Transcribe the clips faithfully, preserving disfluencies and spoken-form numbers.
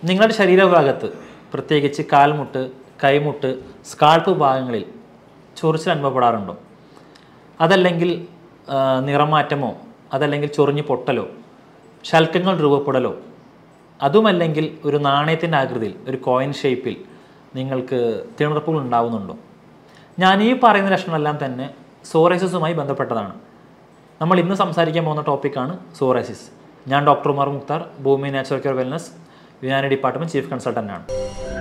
നിങ്ങളുടെ ശരീരഭാഗത്ത് പ്രത്യേകിച്ച് കാൽമുട്ട്, കൈമുട്ട്, സ്കാൾപ്പ് ഭാഗങ്ങളിൽ ചൊറിച്ചിൽ അനുഭവപ്പെടാറുണ്ടോ? അതല്ലെങ്കിൽ നിറമാറ്റമോ, അതല്ലെങ്കിൽ ചൊറിഞ്ഞു പൊട്ടലോ, ശൽക്കങ്ങൾ രൂപപ്പെടലോ, അതുമല്ലെങ്കിൽ ഒരു നാണയത്തിൻ്റെ ആകൃതിയിൽ ഒരു കോയിൻ ഷേപ്പിൽ നിങ്ങൾക്ക് തിണർപ്പുകൾ ഉണ്ടാവുന്നുണ്ടോ? ഞാൻ ഈ പറയുന്ന ലക്ഷണമെല്ലാം തന്നെ സോറിയാസിസുമായി ബന്ധപ്പെട്ടതാണ്. നമ്മൾ ഇന്ന് സംസാരിക്കാൻ പോകുന്ന ടോപ്പിക്കാണ് സോറിയാസിസ്. ഞാൻ doctor Umar Mukhtar, Bhoomi natural care wellness Unani department chief consultant ആണ്.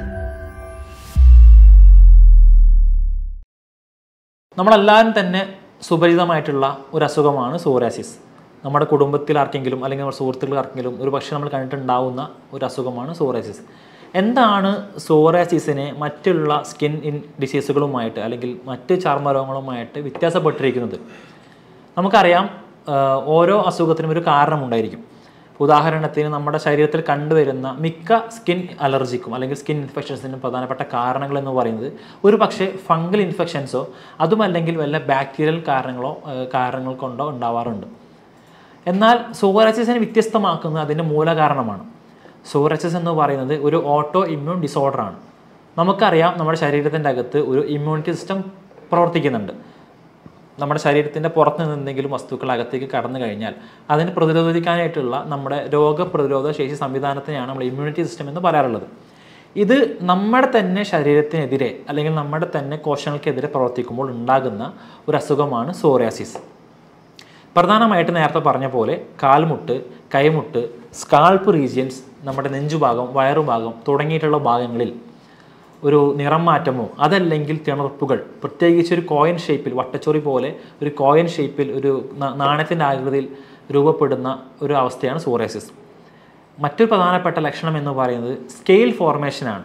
നമ്മളെല്ലാവരും തന്നെ സുപരിചിതമായിട്ടുള്ള ഒരു അസുഖമാണ് സോറിയാസിസ്. നമ്മുടെ കുടുംബത്തിൽ ആർക്കെങ്കിലും അല്ലെങ്കിൽ നമ്മുടെ സുഹൃത്തുക്കൾ ആർക്കെങ്കിലും ഒരു പക്ഷേ നമ്മൾ കണ്ടിട്ടുണ്ടാവുന്ന ഒരു അസുഖമാണ് സോറിയാസിസ്. എന്താണ് സോറിയാസിസിനെ മറ്റുള്ള സ്കിൻ ഇൻ ഡിസീസുകളുമായിട്ട് അല്ലെങ്കിൽ മറ്റ് ചർമ്മരോഗങ്ങളുമായിട്ട് വ്യത്യാസപ്പെട്ടിരിക്കുന്നത്? നമുക്കറിയാം, ഓരോ അസുഖത്തിനും ഒരു കാരണമുണ്ടായിരിക്കും. ഉദാഹരണത്തിന് നമ്മുടെ ശരീരത്തിൽ കണ്ടുവരുന്ന മിക്ക സ്കിൻ അലർജിക്കും അല്ലെങ്കിൽ സ്കിൻ ഇൻഫെക്ഷൻസിനും പ്രധാനപ്പെട്ട കാരണങ്ങൾ എന്ന് പറയുന്നത് ഒരു പക്ഷേ ഫംഗൽ ഇൻഫെക്ഷൻസോ അതുമല്ലെങ്കിൽ വല്ല ബാക്ടീരിയൽ കാരണങ്ങളോ കാരണങ്ങൾ കൊണ്ടോ ഉണ്ടാവാറുണ്ട്. എന്നാൽ സോറിയാസിസിനെ വ്യത്യസ്തമാക്കുന്നത് അതിൻ്റെ മൂലകാരണമാണ്. സോറിയാസിസ് എന്ന് പറയുന്നത് ഒരു ഓട്ടോ ഇമ്മ്യൂൺ ഡിസോർഡറാണ്. നമുക്കറിയാം, നമ്മുടെ ശരീരത്തിൻ്റെ അകത്ത് ഒരു ഇമ്മ്യൂണിറ്റി സിസ്റ്റം പ്രവർത്തിക്കുന്നുണ്ട്. നമ്മുടെ ശരീരത്തിൻ്റെ പുറത്ത് നിന്ന് എന്തെങ്കിലും വസ്തുക്കൾ അകത്തേക്ക് കടന്നു കഴിഞ്ഞാൽ അതിനെ പ്രതിരോധിക്കാനായിട്ടുള്ള നമ്മുടെ രോഗപ്രതിരോധ ശേഷി സംവിധാനത്തിനെയാണ് നമ്മൾ ഇമ്മ്യൂണിറ്റി സിസ്റ്റം എന്ന് പറയാറുള്ളത്. ഇത് നമ്മുടെ തന്നെ ശരീരത്തിനെതിരെ അല്ലെങ്കിൽ നമ്മുടെ തന്നെ കോശങ്ങൾക്കെതിരെ പ്രവർത്തിക്കുമ്പോൾ ഉണ്ടാകുന്ന ഒരു അസുഖമാണ് സോറിയാസിസ്. പ്രധാനമായിട്ട് നേരത്തെ പറഞ്ഞ പോലെ കാൽമുട്ട്, കൈമുട്ട്, സ്കാൾപ്പ് റീജിയൻസ്, നമ്മുടെ നെഞ്ചുഭാഗം, വയറുഭാഗം തുടങ്ങിയിട്ടുള്ള ഭാഗങ്ങളിൽ ഒരു നിറം മാറ്റമോ അതല്ലെങ്കിൽ തിണർപ്പുകൾ, പ്രത്യേകിച്ച് ഒരു കോയിൻ ഷേപ്പിൽ, വട്ടച്ചൊറി പോലെ ഒരു കോയിൻ ഷേപ്പിൽ ഒരു നാണയത്തിൻ്റെ ആകൃതിയിൽ രൂപപ്പെടുന്ന ഒരു അവസ്ഥയാണ് സോറിയാസിസ്. മറ്റൊരു പ്രധാനപ്പെട്ട ലക്ഷണം എന്ന് പറയുന്നത് സ്കെയിൽ ഫോർമേഷനാണ്.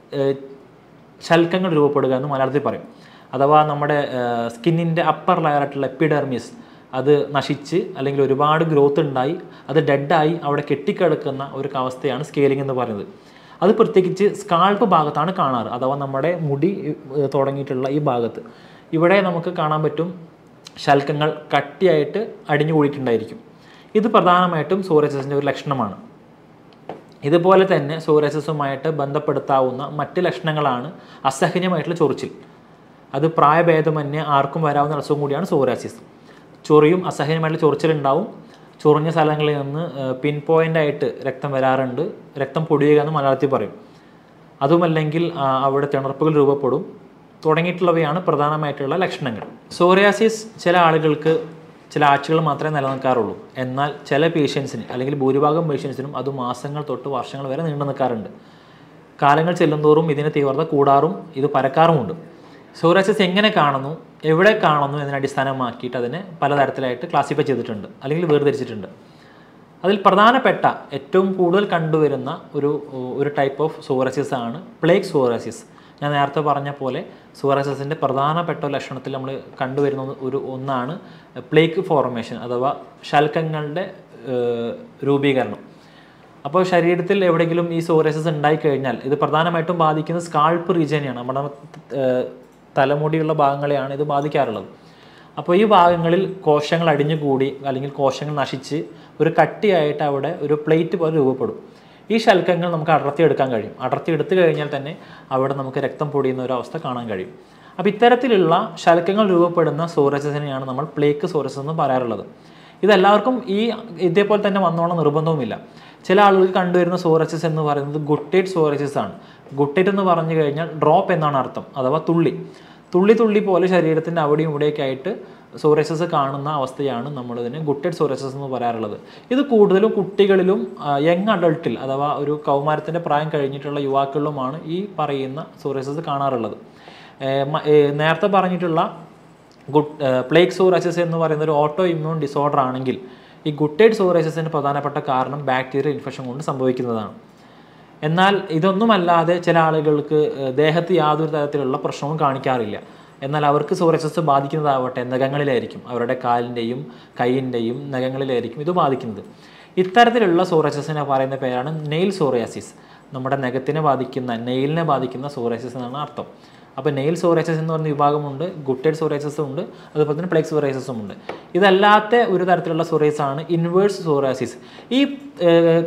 ശൽക്കങ്ങൾ രൂപപ്പെടുക എന്ന് മലയാളത്തിൽ പറയും. അഥവാ നമ്മുടെ സ്കിന്നിൻ്റെ അപ്പർ ലെയറായിട്ടുള്ള എപ്പിഡെർമിസ് അത് നശിച്ച് അല്ലെങ്കിൽ ഒരുപാട് ഗ്രോത്ത് ഉണ്ടായി അത് ഡെഡായി അവിടെ കെട്ടിക്കിടക്കുന്ന ഒരു അവസ്ഥയാണ് സ്കെയിലിംഗ് എന്ന് പറയുന്നത്. അത് പ്രത്യേകിച്ച് സ്കാൾപ്പ് ഭാഗത്താണ് കാണാറ്. അഥവാ നമ്മുടെ മുടി തുടങ്ങിയിട്ടുള്ള ഈ ഭാഗത്ത് ഇവിടെ നമുക്ക് കാണാൻ പറ്റും ശൽക്കങ്ങൾ കട്ടിയായിട്ട് അടിഞ്ഞു കൂടിയിട്ടുണ്ടായിരിക്കും. ഇത് പ്രധാനമായിട്ടും സോറിയാസിസിൻ്റെ ഒരു ലക്ഷണമാണ്. ഇതുപോലെ തന്നെ സോറിയാസിസുമായിട്ട് ബന്ധപ്പെടുത്താവുന്ന മറ്റ് ലക്ഷണങ്ങളാണ് അസഹനീയമായിട്ടുള്ള ചൊറിച്ചിൽ. അത് പ്രായഭേദമന്യേ ആർക്കും വരാവുന്ന അസുഖം കൂടിയാണ് സോറിയാസിസ്. ചൊറിയും അസഹനീയമായിട്ടുള്ള ചൊറിച്ചിലുണ്ടാവും. ചൊറിഞ്ഞ സ്ഥലങ്ങളിൽ നിന്ന് പിൻ പോയിൻ്റായിട്ട് രക്തം വരാറുണ്ട്. രക്തം പൊടിയുക എന്ന് മലയാളത്തിൽ പറയും. അതുമല്ലെങ്കിൽ അവിടെ തിണർപ്പുകൾ രൂപപ്പെടും. തുടങ്ങിയിട്ടുള്ളവയാണ് പ്രധാനമായിട്ടുള്ള ലക്ഷണങ്ങൾ. സോറിയാസിസ് ചില ആളുകൾക്ക് ചില ആഴ്ചകൾ മാത്രമേ നിലനിൽക്കാറുള്ളൂ. എന്നാൽ ചില പേഷ്യൻസിന് അല്ലെങ്കിൽ ഭൂരിഭാഗം പേഷ്യൻസിനും അത് മാസങ്ങൾ തൊട്ട് വർഷങ്ങൾ വരെ നീണ്ടു നിൽക്കാറുണ്ട്. കാലങ്ങൾ ചെല്ലുന്തോറും ഇതിൻ്റെ തീവ്രത കൂടാറും ഇത് പരക്കാറുമുണ്ട്. സോറിയാസിസ് എങ്ങനെ കാണുന്നു, എവിടെ കാണുന്നു എന്നതിനെ അടിസ്ഥാനമാക്കിയിട്ട് അതിനെ പലതരത്തിലായിട്ട് ക്ലാസിഫൈ ചെയ്തിട്ടുണ്ട് അല്ലെങ്കിൽ വേർതിരിച്ചിട്ടുണ്ട്. അതിൽ പ്രധാനപ്പെട്ട ഏറ്റവും കൂടുതൽ കണ്ടുവരുന്ന ഒരു ഒരു ടൈപ്പ് ഓഫ് സോറിയാസിസ് ആണ് പ്ലേഗ് സോറിയാസിസ്. ഞാൻ നേരത്തെ പറഞ്ഞ പോലെ സോറിയാസിസിൻ്റെ പ്രധാനപ്പെട്ട ലക്ഷണത്തിൽ നമ്മൾ കണ്ടുവരുന്ന ഒരു ഒന്നാണ് പ്ലേഗ് ഫോർമേഷൻ അഥവാ ശൽക്കങ്ങളുടെ രൂപീകരണം. അപ്പോൾ ശരീരത്തിൽ എവിടെയെങ്കിലും ഈ സോറിയാസിസ് ഉണ്ടായിക്കഴിഞ്ഞാൽ ഇത് പ്രധാനമായിട്ടും ബാധിക്കുന്നത് സ്കാൾപ്പ് റീജിയനെയാണ്. നമ്മുടെ തലമുടിയുള്ള ഭാഗങ്ങളെയാണ് ഇത് ബാധിക്കാറുള്ളത്. അപ്പോൾ ഈ ഭാഗങ്ങളിൽ കോശങ്ങൾ അടിഞ്ഞുകൂടി അല്ലെങ്കിൽ കോശങ്ങൾ നശിച്ച് ഒരു കട്ടിയായിട്ട് അവിടെ ഒരു പ്ലേറ്റ് പോലെ രൂപപ്പെടും. ഈ ശൽക്കങ്ങൾ നമുക്ക് അടർത്തിയെടുക്കാൻ കഴിയും. അടർത്തിയെടുത്തു കഴിഞ്ഞാൽ തന്നെ അവിടെ നമുക്ക് രക്തം പൊടിയുന്ന ഒരു അവസ്ഥ കാണാൻ കഴിയും. അപ്പോൾ ഇത്തരത്തിലുള്ള ശൽക്കങ്ങൾ രൂപപ്പെടുന്ന സോറിയാസിസിനെയാണ് നമ്മൾ പ്ലേഗ് സോറിയാസിസ് എന്ന് പറയാറുള്ളത്. ഇതെല്ലാവർക്കും ഈ ഇതേപോലെ തന്നെ വന്നോളം നിർബന്ധവുമില്ല. ചില ആളുകൾക്ക് കണ്ടുവരുന്ന സോറിയാസിസ് എന്ന് പറയുന്നത് ഗുട്ടേറ്റ് സോറിയാസിസ് ആണ്. ഗുട്ടേറ്റ് എന്ന് പറഞ്ഞു കഴിഞ്ഞാൽ ഡ്രോപ്പ് എന്നാണ് അർത്ഥം, അഥവാ തുള്ളി തുള്ളി തുള്ളി പോലെ ശരീരത്തിൻ്റെ അവിടെയും ഇവിടെയൊക്കെ ആയിട്ട് സോറിയാസിസ് കാണുന്ന അവസ്ഥയാണ് നമ്മളിതിന് ഗുട്ടേറ്റ് സോറിയാസിസ് എന്ന് പറയാറുള്ളത്. ഇത് കൂടുതലും കുട്ടികളിലും യങ് അഡൾട്ടിൽ അഥവാ ഒരു കൗമാരത്തിൻ്റെ പ്രായം കഴിഞ്ഞിട്ടുള്ള യുവാക്കളിലുമാണ് ഈ പറയുന്ന സോറിയാസിസ് കാണാറുള്ളത്. നേരത്തെ പറഞ്ഞിട്ടുള്ള ഗുഡ് പ്ലേഗ് സോറിയാസിസ് എന്ന് പറയുന്ന ഒരു ഓട്ടോ ഇമ്മ്യൂൺ ഡിസോർഡർ ആണെങ്കിൽ ഈ ഗുട്ടേറ്റ് സോറിയാസിസിൻ്റെ പ്രധാനപ്പെട്ട കാരണം ബാക്ടീരിയൽ ഇൻഫെക്ഷൻ കൊണ്ട് സംഭവിക്കുന്നതാണ്. എന്നാൽ ഇതൊന്നുമല്ലാതെ ചില ആളുകൾക്ക് ദേഹത്ത് യാതൊരു തരത്തിലുള്ള പ്രശ്നവും കാണിക്കാറില്ല. എന്നാൽ അവർക്ക് സോറിയാസിസ് ബാധിക്കുന്നതാവട്ടെ നഖങ്ങളിലായിരിക്കും, അവരുടെ കാലിൻ്റെയും കൈയിൻ്റെയും നഖങ്ങളിലായിരിക്കും ഇത് ബാധിക്കുന്നത്. ഇത്തരത്തിലുള്ള സോറിയാസിസിനെ പറയുന്ന പേരാണ് നെയിൽ സോറിയാസിസ്. നമ്മുടെ നഖത്തിനെ ബാധിക്കുന്ന നെയിലിനെ ബാധിക്കുന്ന സോറിയാസിസ് എന്നാണ് അർത്ഥം. അപ്പോൾ നെയിൽ സോറിയാസിസ് എന്ന് പറയുന്ന വിഭാഗമുണ്ട്, ഗുട്ടേറ്റ് സോറിയാസിസും ഉണ്ട്, അതുപോലെ തന്നെ പ്ലേഗ് സോറിയാസിസും ഉണ്ട്. ഇതല്ലാത്ത ഒരു തരത്തിലുള്ള സോറിയാസിസ് ആണ് ഇൻവേഴ്സ് സോറിയാസിസ്. ഈ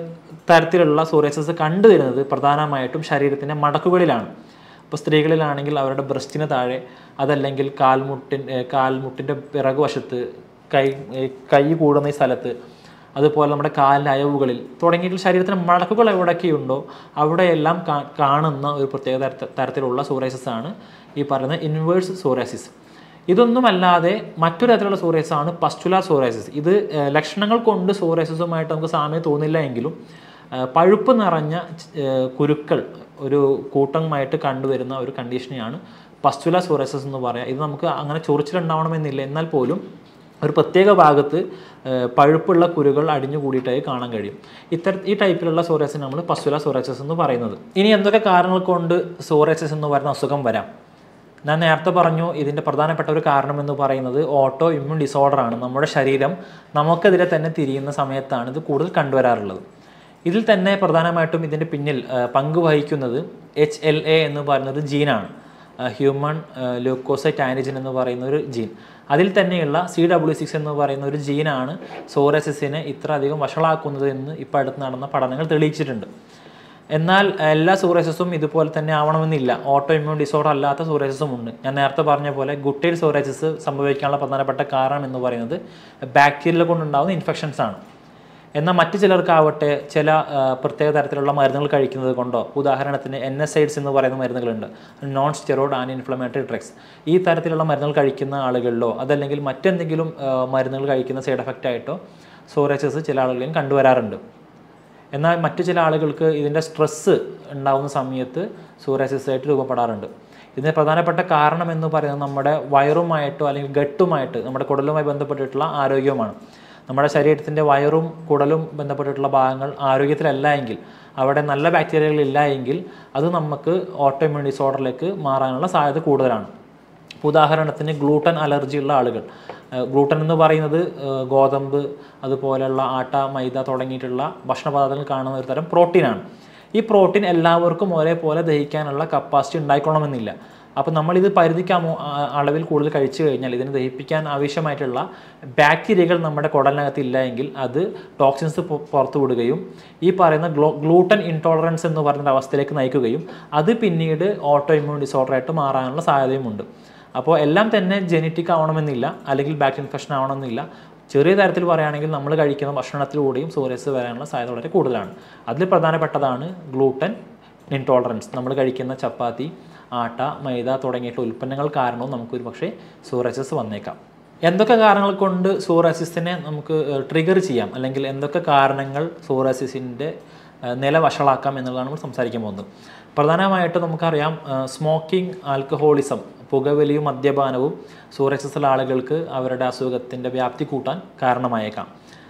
തരത്തിലുള്ള സോറിയാസിസ് കണ്ടുവരുന്നത് പ്രധാനമായിട്ടും ശരീരത്തിൻ്റെ മടക്കുകളിലാണ്. ഇപ്പോൾ സ്ത്രീകളിലാണെങ്കിൽ അവരുടെ ബ്രസ്റ്റിന് താഴെ, അതല്ലെങ്കിൽ കാൽമുട്ടിൻ കാൽമുട്ടിൻ്റെ പിറകുവശത്ത്, കൈ കൈ കൂടുന്ന ഈ സ്ഥലത്ത്, അതുപോലെ നമ്മുടെ കാലിൻ്റെ അയവുകളിൽ തുടങ്ങിയിട്ട് ശരീരത്തിന് മടക്കുകൾ എവിടെയൊക്കെയുണ്ടോ അവിടെയെല്ലാം കാണുന്ന ഒരു പ്രത്യേക തരത്തിൽ തരത്തിലുള്ള സോറിയാസിസ് ആണ് ഈ പറയുന്ന ഇൻവേഴ്സ് സോറിയാസിസ്. ഇതൊന്നുമല്ലാതെ മറ്റൊരു തരത്തിലുള്ള സോറിയാസിസ് ആണ് പസ്റ്റുലാർ സോറിയാസിസ്. ഇത് ലക്ഷണങ്ങൾ കൊണ്ട് സോറിയാസിസുമായിട്ട് നമുക്ക് സാമ്യം തോന്നില്ല എങ്കിലും പഴുപ്പ് നിറഞ്ഞ കുരുക്കൾ ഒരു കൂട്ടമായിട്ട് കണ്ടുവരുന്ന ഒരു കണ്ടീഷനെയാണ് പസ്റ്റുലാർ സോറിയാസിസ് എന്ന് പറയുക. ഇത് നമുക്ക് അങ്ങനെ ചൊറിച്ചിലുണ്ടാവണമെന്നില്ല, എന്നാൽ പോലും ഒരു പ്രത്യേക ഭാഗത്ത് പഴുപ്പുള്ള കുരുകൾ അടിഞ്ഞു കൂടിയിട്ടായി കാണാൻ കഴിയും. ഇത്തര ഈ ടൈപ്പിലുള്ള സോറിയാസിസ് നമ്മൾ പസ്റ്റുലാർ സോറിയാസിസ് എന്ന് പറയുന്നത്. ഇനി എന്തൊക്കെ കാരണങ്ങൾ കൊണ്ട് സോറിയാസിസ് എന്ന് പറയുന്ന അസുഖം വരാം? ഞാൻ നേരത്തെ പറഞ്ഞു, ഇതിൻ്റെ പ്രധാനപ്പെട്ട ഒരു കാരണം എന്ന് പറയുന്നത് ഓട്ടോ ഇമ്മ്യൂൺ ഡിസോർഡറാണ്. നമ്മുടെ ശരീരം നമുക്കെതിരെ തന്നെ തിരിയുന്ന സമയത്താണ് ഇത് കൂടുതൽ കണ്ടുവരാറുള്ളത്. ഇതിൽ തന്നെ പ്രധാനമായിട്ടും ഇതിൻ്റെ പിന്നിൽ പങ്ക് വഹിക്കുന്നത് എച്ച് എൽ എ എന്ന് പറയുന്ന ഒരു ജീനാണ്, ഹ്യൂമൺ ല്യൂക്കോസൈറ്റ് ആൻറ്റിജൻ എന്ന് പറയുന്ന ഒരു ജീൻ. അതിൽ തന്നെയുള്ള സി ഡബ്ല്യു സിക്സ് എന്ന് പറയുന്ന ഒരു ജീനാണ് സോറിയാസിസിനെ ഇത്ര അധികം വഷളാക്കുന്നത് എന്ന് ഇപ്പോൾ അടുത്ത് നടന്ന പഠനങ്ങൾ തെളിയിച്ചിട്ടുണ്ട്. എന്നാൽ എല്ലാ സോറിയാസിസും ഇതുപോലെ തന്നെ ആവണമെന്നില്ല. ഓട്ടോ ഇമ്മ്യൂൺ ഡിസോർഡർ അല്ലാത്ത സോറിയാസിസും ഉണ്ട്. ഞാൻ നേരത്തെ പറഞ്ഞ പോലെ ഗുട്ടൈൽ സോറിയാസിസ് സംഭവിക്കാനുള്ള പ്രധാനപ്പെട്ട കാരണം എന്ന് പറയുന്നത് ബാക്ടീരിയകൾ കൊണ്ടുണ്ടാകുന്ന ഇൻഫെക്ഷൻസ് ആണ്. എന്നാൽ മറ്റു ചിലർക്കാവട്ടെ ചില പ്രത്യേക തരത്തിലുള്ള മരുന്നുകൾ കഴിക്കുന്നത് കൊണ്ടോ, ഉദാഹരണത്തിന് എൻ എസ് ഐഡ്സ് എന്ന് പറയുന്ന മരുന്നുകളുണ്ട്, non steroid anti inflammatory drugs. ഈ തരത്തിലുള്ള മരുന്നുകൾ കഴിക്കുന്ന ആളുകളിലോ അതല്ലെങ്കിൽ മറ്റെന്തെങ്കിലും മരുന്നുകൾ കഴിക്കുന്ന സൈഡ് എഫക്റ്റ് ആയിട്ടോ സോറിയാസിസ് ചില ആളുകളെയും കണ്ടുവരാറുണ്ട്. എന്നാൽ മറ്റു ചില ആളുകൾക്ക് ഇതിൻ്റെ സ്ട്രെസ്സ് ഉണ്ടാകുന്ന സമയത്ത് സോറിയാസിസ് ആയിട്ട് രൂപപ്പെടാറുണ്ട്. ഇതിന് പ്രധാനപ്പെട്ട കാരണം എന്ന് പറയുന്നത് നമ്മുടെ വയറുമായിട്ടോ അല്ലെങ്കിൽ ഗട്ടുമായിട്ട്, നമ്മുടെ കുടലുമായി ബന്ധപ്പെട്ടിട്ടുള്ള ആരോഗ്യവുമാണ്. നമ്മുടെ ശരീരത്തിൻ്റെ വയറും കുടലും ബന്ധപ്പെട്ടിട്ടുള്ള ഭാഗങ്ങൾ ആരോഗ്യത്തിലല്ല എങ്കിൽ, അവിടെ നല്ല ബാക്ടീരിയകൾ ഇല്ല എങ്കിൽ അത് നമുക്ക് ഓട്ടോ ഇമ്മ്യൂൺ ഡിസോർഡറിലേക്ക് മാറാനുള്ള സാധ്യത കൂടുതലാണ്. ഉദാഹരണത്തിന് ഗ്ലൂട്ടൻ അലർജി ഉള്ള ആളുകൾ, ഗ്ലൂട്ടൻ എന്ന് പറയുന്നത് ഗോതമ്പ്, അതുപോലെയുള്ള ആട്ട, മൈദ തുടങ്ങിയിട്ടുള്ള ഭക്ഷണപദാർത്ഥങ്ങൾ കാണുന്ന ഒരു തരം പ്രോട്ടീനാണ്. ഈ പ്രോട്ടീൻ എല്ലാവർക്കും ഒരേപോലെ ദഹിക്കാനുള്ള കപ്പാസിറ്റി ഉണ്ടായിക്കൊള്ളണമെന്നില്ല. അപ്പോൾ നമ്മളിത് പരിധിക്കാമോ അളവിൽ കൂടുതൽ കഴിച്ചു കഴിഞ്ഞാൽ ഇതിനെ ദഹിപ്പിക്കാൻ ആവശ്യമായിട്ടുള്ള ബാക്ടീരിയകൾ നമ്മുടെ കുടലിനകത്ത് ഇല്ല എങ്കിൽ അത് ടോക്സിൻസ് പുറത്തു വിടുകയും ഈ പറയുന്ന ഗ്ലൂ ഗ്ലൂട്ടൻ ഇൻടോളറൻസ് എന്ന് പറയുന്ന അവസ്ഥയിലേക്ക് നയിക്കുകയും അത് പിന്നീട് ഓട്ടോ ഇമ്മ്യൂൺ ഡിസോർഡറായിട്ട് മാറാനുള്ള സാധ്യതയുമുണ്ട്. അപ്പോൾ എല്ലാം തന്നെ ജെനറ്റിക് ആവണമെന്നില്ല, അല്ലെങ്കിൽ ബാക്ടീരിയൽ ഇൻഫെക്ഷൻ ആവണമെന്നില്ല. ചെറിയ തരത്തിൽ പറയുകയാണെങ്കിൽ നമ്മൾ കഴിക്കുന്ന ഭക്ഷണത്തിലൂടെയും സോറിയാസിസ് വരാനുള്ള സാധ്യത വളരെ കൂടുതലാണ്. അതിൽ പ്രധാനപ്പെട്ടതാണ് ഗ്ലൂട്ടൻ ഇൻടോളറൻസ്. നമ്മൾ കഴിക്കുന്ന ചപ്പാത്തി, ആട്ട, മൈദ തുടങ്ങിയിട്ടുള്ള ഉൽപ്പന്നങ്ങൾ കാരണവും നമുക്കൊരു പക്ഷേ സോറിയാസിസ് വന്നേക്കാം. എന്തൊക്കെ കാരണങ്ങൾ കൊണ്ട് സോറിയാസിസിനെ നമുക്ക് ട്രിഗർ ചെയ്യാം, അല്ലെങ്കിൽ എന്തൊക്കെ കാരണങ്ങൾ സോറിയാസിസിൻ്റെ നില വഷളാക്കാം എന്നുള്ളതാണ് നമ്മൾ സംസാരിക്കാൻ പോകുന്നത്. പ്രധാനമായിട്ടും നമുക്കറിയാം, സ്മോക്കിംഗ്, ആൽക്കഹോളിസം, പുകവലിയും മദ്യപാനവും സോറിയാസിസുള്ള ആളുകൾക്ക് അവരുടെ അസുഖത്തിൻ്റെ വ്യാപ്തി കൂട്ടാൻ കാരണമായേക്കാം.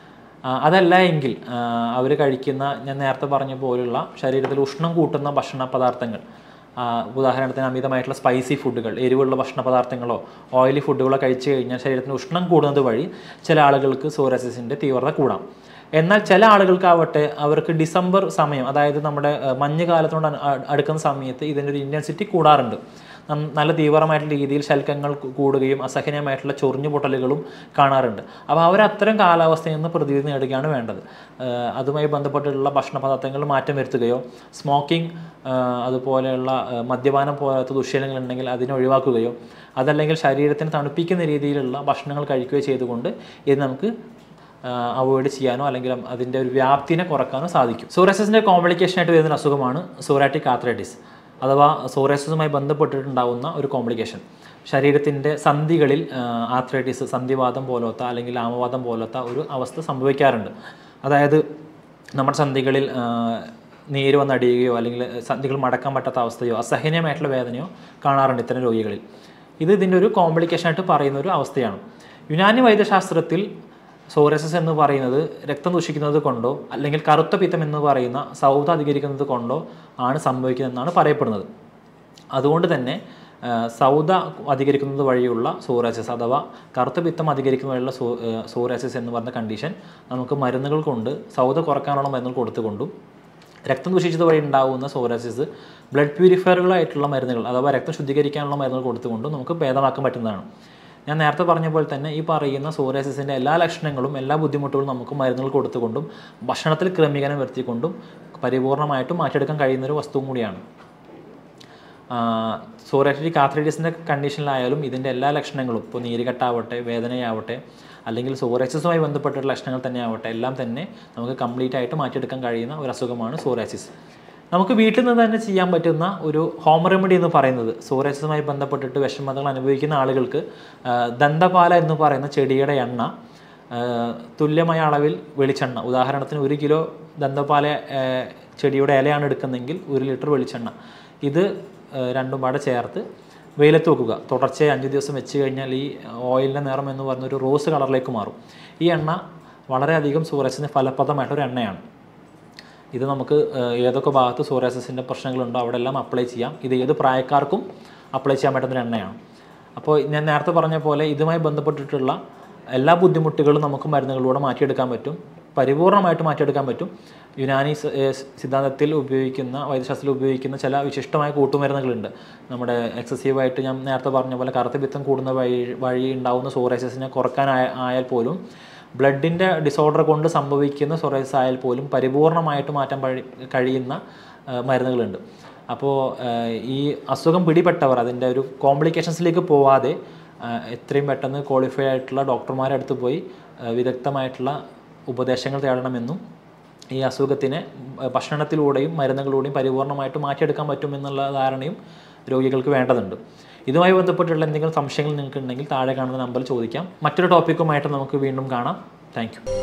അതല്ല എങ്കിൽ അവർ കഴിക്കുന്ന, ഞാൻ നേരത്തെ പറഞ്ഞ പോലുള്ള ശരീരത്തിൽ ഉഷ്ണം കൂട്ടുന്ന ഭക്ഷണ പദാർത്ഥങ്ങൾ, ഉദാഹരണത്തിന് അമിതമായിട്ടുള്ള സ്പൈസി ഫുഡുകൾ, എരിവുള്ള ഭക്ഷണ പദാർത്ഥങ്ങളോ ഓയിലി ഫുഡുകളോ കഴിച്ചു കഴിഞ്ഞാൽ ശരീരത്തിന് ഉഷ്ണം കൂടുന്നത് വഴി ചില ആളുകൾക്ക് സോറിയാസിസിൻ്റെ തീവ്രത കൂടാം. എന്നാൽ ചില ആളുകൾക്കാവട്ടെ അവർക്ക് ഡിസംബർ സമയം, അതായത് നമ്മുടെ മഞ്ഞ് കാലത്തോട് അടുക്കുന്ന സമയത്ത് ഇതിൻ്റെ ഒരു ഇൻറ്റൻസിറ്റി കൂടാറുണ്ട്. നല്ല തീവ്രമായിട്ടുള്ള രീതിയിൽ ശൽക്കങ്ങൾ കൂടുകയും അസഹനീയമായിട്ടുള്ള ചൊറിഞ്ഞു പൊട്ടലുകളും കാണാറുണ്ട്. അപ്പോൾ അവർ അത്തരം കാലാവസ്ഥയിൽ നിന്ന് പ്രതിവിധി നേടുകയാണ് വേണ്ടത്. അതുമായി ബന്ധപ്പെട്ടുള്ള ഭക്ഷണ പദാർത്ഥങ്ങൾ മാറ്റം വരുത്തുകയോ, സ്മോക്കിംഗ് അതുപോലെയുള്ള മദ്യപാനം പോലത്തെ ദുശ്ശീലങ്ങളുണ്ടെങ്കിൽ അതിനെ ഒഴിവാക്കുകയോ, അതല്ലെങ്കിൽ ശരീരത്തിന് തണുപ്പിക്കുന്ന രീതിയിലുള്ള ഭക്ഷണങ്ങൾ കഴിക്കുകയോ ചെയ്തുകൊണ്ട് ഇത് നമുക്ക് അവോയ്ഡ് ചെയ്യാനോ അല്ലെങ്കിൽ അതിൻ്റെ ഒരു വ്യാപ്തിനെ കുറക്കാനോ സാധിക്കും. സോറിയാസിസിൻ്റെ കോംപ്ലിക്കേഷനായിട്ട് വരുന്ന അസുഖമാണ് സോറിയാറ്റിക് ആർത്രൈറ്റിസ്, അഥവാ സോറിയാസിസുമായി ബന്ധപ്പെട്ടിട്ടുണ്ടാകുന്ന ഒരു കോംപ്ലിക്കേഷൻ. ശരീരത്തിൻ്റെ സന്ധികളിൽ ആർത്രൈറ്റിസ്, സന്ധിവാദം പോലത്തെ അല്ലെങ്കിൽ ആമവാദം പോലത്തെ ഒരു അവസ്ഥ സംഭവിക്കാറുണ്ട്. അതായത് നമ്മുടെ സന്ധികളിൽ നീര് വന്നടിയുകയോ അല്ലെങ്കിൽ സന്ധികൾ മടക്കാൻ പറ്റാത്ത അവസ്ഥയോ അസഹനീയമായിട്ടുള്ള വേദനയോ കാണാറുണ്ട് ഇത്തരം രോഗികളിൽ. ഇത് ഇതിൻ്റെ ഒരു കോംപ്ലിക്കേഷനായിട്ട് പറയുന്ന ഒരു അവസ്ഥയാണ്. യുനാനി വൈദ്യശാസ്ത്രത്തിൽ സോറിയാസിസ് എന്ന് പറയുന്നത് രക്തം ദൂഷിക്കുന്നത് കൊണ്ടോ അല്ലെങ്കിൽ കറുത്ത പിത്തം എന്ന് പറയുന്ന സൗധ അധികരിക്കുന്നത് കൊണ്ടോ ആണ് സംഭവിക്കുന്നതെന്നാണ് പറയപ്പെടുന്നത്. അതുകൊണ്ട് തന്നെ സൗധ അധികരിക്കുന്നത് വഴിയുള്ള സോറിയാസിസ് അഥവാ കറുത്ത പിത്തം അധികരിക്കുന്ന വഴിയുള്ള സോ സോറിയാസിസ് എന്ന് പറയുന്ന കണ്ടീഷൻ നമുക്ക് മരുന്നുകൾ കൊണ്ട് സൗധ കുറയ്ക്കാനുള്ള മരുന്നുകൾ കൊടുത്തുകൊണ്ടും, രക്തം ദൂഷിച്ചത് വഴി ഉണ്ടാകുന്ന സോറിയാസിസ് ബ്ലഡ് പ്യൂരിഫയറുകളായിട്ടുള്ള മരുന്നുകൾ അഥവാ രക്തം ശുദ്ധീകരിക്കാനുള്ള മരുന്നുകൾ കൊടുത്തുകൊണ്ടും നമുക്ക് ഭേദമാക്കാൻ പറ്റുന്നതാണ്. ഞാൻ നേരത്തെ പറഞ്ഞ പോലെ തന്നെ ഈ പറയുന്ന സോറിയാസിസിൻ്റെ എല്ലാ ലക്ഷണങ്ങളും എല്ലാ ബുദ്ധിമുട്ടുകളും നമുക്ക് മരുന്നുകൾ കൊടുത്തുകൊണ്ടും ഭക്ഷണത്തിൽ ക്രമീകരണം വരുത്തിക്കൊണ്ടും പരിപൂർണമായിട്ടും മാറ്റിയെടുക്കാൻ കഴിയുന്നൊരു വസ്തുവും കൂടിയാണ്. സോറിയാറ്റിക് ആർത്രൈറ്റിസിൻ്റെ കണ്ടീഷനിലായാലും ഇതിൻ്റെ എല്ലാ ലക്ഷണങ്ങളും, ഇപ്പോൾ നീരുകെട്ടാവട്ടെ, വേദനയാവട്ടെ, അല്ലെങ്കിൽ സോറിയാസിസുമായി ബന്ധപ്പെട്ടുള്ള ലക്ഷണങ്ങൾ തന്നെ ആവട്ടെ, എല്ലാം തന്നെ നമുക്ക് കംപ്ലീറ്റ് ആയിട്ട് മാറ്റിയെടുക്കാൻ കഴിയുന്ന ഒരു അസുഖമാണ് സോറിയാസിസ്. നമുക്ക് വീട്ടിൽ നിന്ന് തന്നെ ചെയ്യാൻ പറ്റുന്ന ഒരു ഹോം റെമഡി എന്ന് പറയുന്നത്, സോറിയാസിസുമായി ബന്ധപ്പെട്ടിട്ട് വിഷമതകൾ അനുഭവിക്കുന്ന ആളുകൾക്ക് ദന്തപാല എന്ന് പറയുന്ന ചെടിയുടെ എണ്ണ, തുല്യമായ അളവിൽ വെളിച്ചെണ്ണ, ഉദാഹരണത്തിന് ഒരു കിലോ ദന്തപാല ചെടിയുടെ ഇലയാണ് എടുക്കുന്നതെങ്കിൽ ഒരു ലിറ്റർ വെളിച്ചെണ്ണ, ഇത് രണ്ടും പാടെ ചേർത്ത് വെയിലത്ത് വെക്കുക. തുടർച്ചയായി അഞ്ച് ദിവസം വെച്ച് കഴിഞ്ഞാൽ ഈ ഓയിലിൻ്റെ നിറം എന്ന് പറയുന്നൊരു റോസ് കളറിലേക്ക് മാറും. ഈ എണ്ണ വളരെയധികം സോറിയാസിസിന് ഫലപ്രദമായിട്ടൊരു എണ്ണയാണ്. ഇത് നമുക്ക് ഏതൊക്കെ ഭാഗത്ത് സോറിയാസിസിൻ്റെ പ്രശ്നങ്ങളുണ്ടോ അവിടെ എല്ലാം അപ്ലൈ ചെയ്യാം. ഇത് ഏത് പ്രായക്കാർക്കും അപ്ലൈ ചെയ്യാൻ പറ്റുന്നൊരു എണ്ണയാണ്. അപ്പോൾ ഞാൻ നേരത്തെ പറഞ്ഞ പോലെ ഇതുമായി ബന്ധപ്പെട്ടിട്ടുള്ള എല്ലാ ബുദ്ധിമുട്ടുകളും നമുക്ക് മരുന്നുകളിലൂടെ മാറ്റിയെടുക്കാൻ പറ്റും, പരിപൂർണമായിട്ട് മാറ്റിയെടുക്കാൻ പറ്റും. യുനാനി സിദ്ധാന്തത്തിൽ ഉപയോഗിക്കുന്ന, വൈദ്യശാസ്ത്രത്തിൽ ഉപയോഗിക്കുന്ന ചില വിശിഷ്ടമായ കൂട്ടുമരുന്നുകളുണ്ട്. നമ്മുടെ എക്സസീവായിട്ട് ഞാൻ നേരത്തെ പറഞ്ഞ പോലെ കറുത്ത പിത്തം കൂടുന്ന വഴി വഴി ഉണ്ടാകുന്ന സോറിയാസിസിനെ കുറക്കാൻ ആയാൽ പോലും, ബ്ലഡിൻ്റെ ഡിസോർഡർ കൊണ്ട് സംഭവിക്കുന്ന സോറിയാസിസ് ആയാൽ പോലും പരിപൂർണമായിട്ട് മാറ്റാൻ കഴിയുന്ന മരുന്നുകളുണ്ട്. അപ്പോൾ ഈ അസുഖം പിടിപെട്ടവർ അതിൻ്റെ ഒരു കോംപ്ലിക്കേഷൻസിലേക്ക് പോവാതെ എത്രയും പെട്ടെന്ന് ക്വാളിഫൈ ആയിട്ടുള്ള ഡോക്ടർമാരുടെ അടുത്ത് പോയി വിദഗ്ധമായിട്ടുള്ള ഉപദേശങ്ങൾ തേടണമെന്നും ഈ അസുഖത്തിനെ ഭക്ഷണത്തിലൂടെയും മരുന്നുകളിലൂടെയും പരിപൂർണമായിട്ട് മാറ്റിയെടുക്കാൻ പറ്റുമെന്നുള്ള ധാരണയും രോഗികൾക്ക് വേണ്ടതുണ്ട്. ഇതുമായി ബന്ധപ്പെട്ടുള്ള എന്തെങ്കിലും സംശയങ്ങൾ നിങ്ങൾക്ക് ഉണ്ടെങ്കിൽ താഴെ കാണുന്ന നമ്പറിൽ ചോദിക്കാം. മറ്റൊരു ടോപ്പിക്കുമായിട്ട് നമുക്ക് വീണ്ടും കാണാം. Thank U.